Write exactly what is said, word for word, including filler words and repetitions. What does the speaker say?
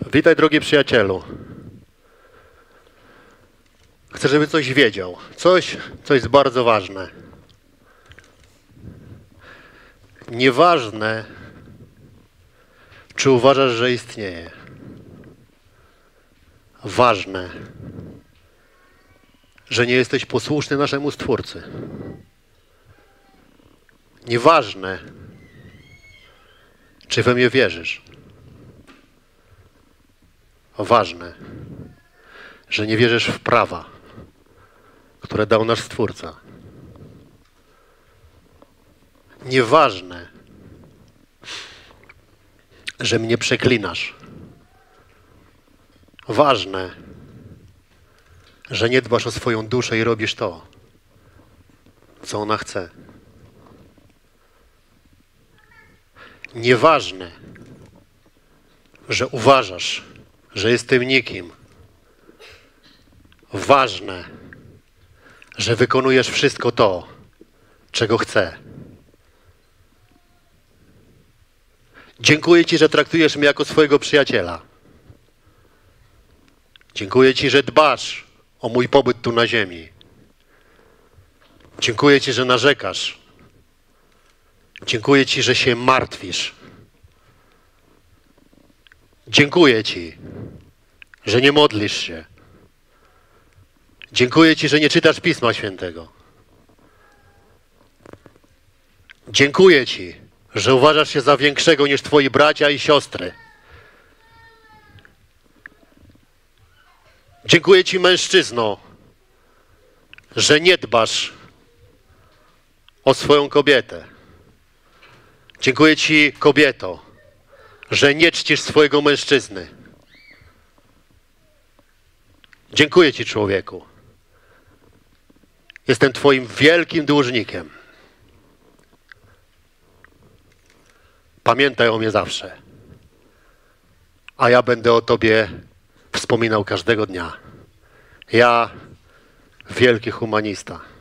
Witaj, drogi przyjacielu. Chcę, żeby coś wiedział. Coś, co jest bardzo ważne. Nieważne, czy uważasz, że istnieje. Ważne, że nie jesteś posłuszny naszemu Stwórcy. Nieważne, czy we mnie wierzysz. Ważne, że nie wierzysz w prawa, które dał nasz Stwórca. Nieważne, że mnie przeklinasz. Ważne, że nie dbasz o swoją duszę i robisz to, co ona chce. Nieważne, że uważasz, że jestem nikim. Ważne, że wykonujesz wszystko to, czego chcę. Dziękuję Ci, że traktujesz mnie jako swojego przyjaciela. Dziękuję Ci, że dbasz o mój pobyt tu na ziemi. Dziękuję Ci, że narzekasz. Dziękuję Ci, że się martwisz. Dziękuję Ci, że nie modlisz się. Dziękuję Ci, że nie czytasz Pisma Świętego. Dziękuję Ci, że uważasz się za większego niż Twoi bracia i siostry. Dziękuję Ci, mężczyzno, że nie dbasz o swoją kobietę. Dziękuję Ci, kobieto, że nie czcisz swojego mężczyzny. Dziękuję Ci, człowieku. Jestem Twoim wielkim dłużnikiem. Pamiętaj o mnie zawsze. A ja będę o Tobie wspominał każdego dnia. Ja, wielki humanista.